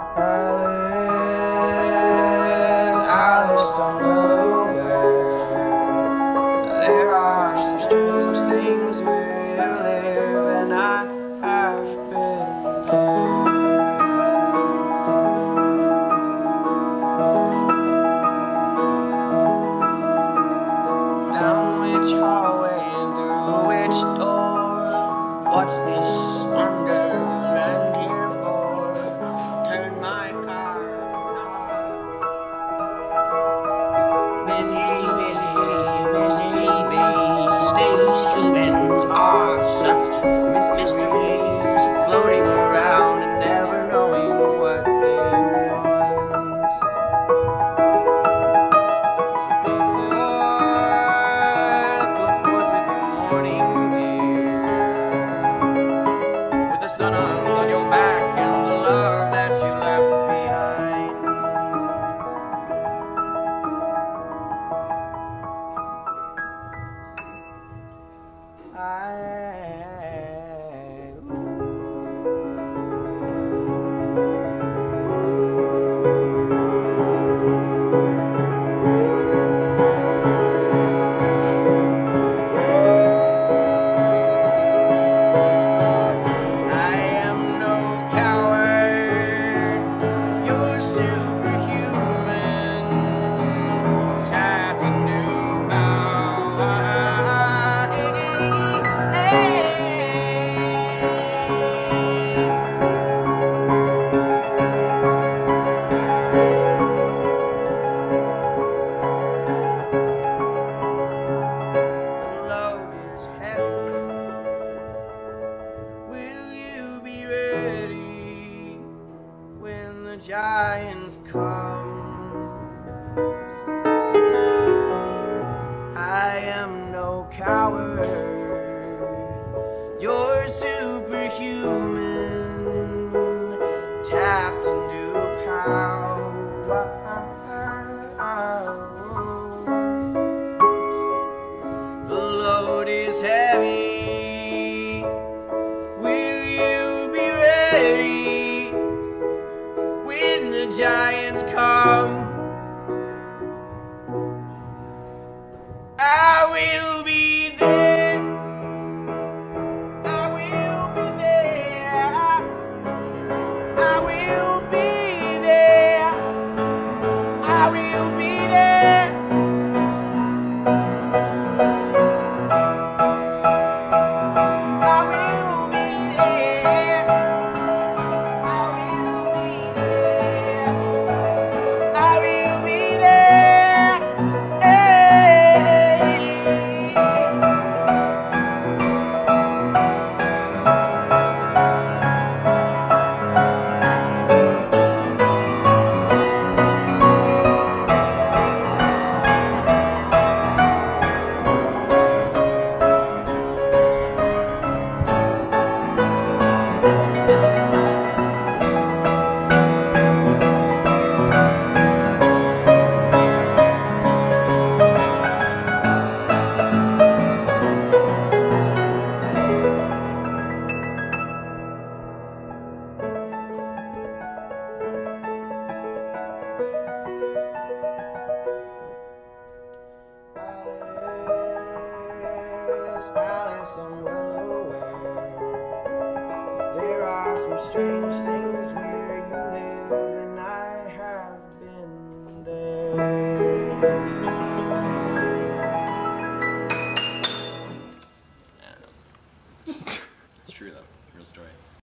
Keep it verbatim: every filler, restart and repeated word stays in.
Alice, Alice, don't go away. There are some strange things where you live, and I have been there. Down which hallway and through which door? What's this wonderland here for? Turn my car north. Busy, busy, busy bees. These humans are such mysteries, floating around and never knowing what they want. So go forth, go forth with your morning dew, with the sun on your back and the love that you left behind. I giants come. I am no coward. You're superhuman, tapped into power. The load is heavy. Will you be ready when the giants come? I will be there. I will be there. I will be there. I will be there. I will be there. I will be there. I will be there. Alice, I'm well aware. There are some strange things where you live, and I have been there. It's true though, real story.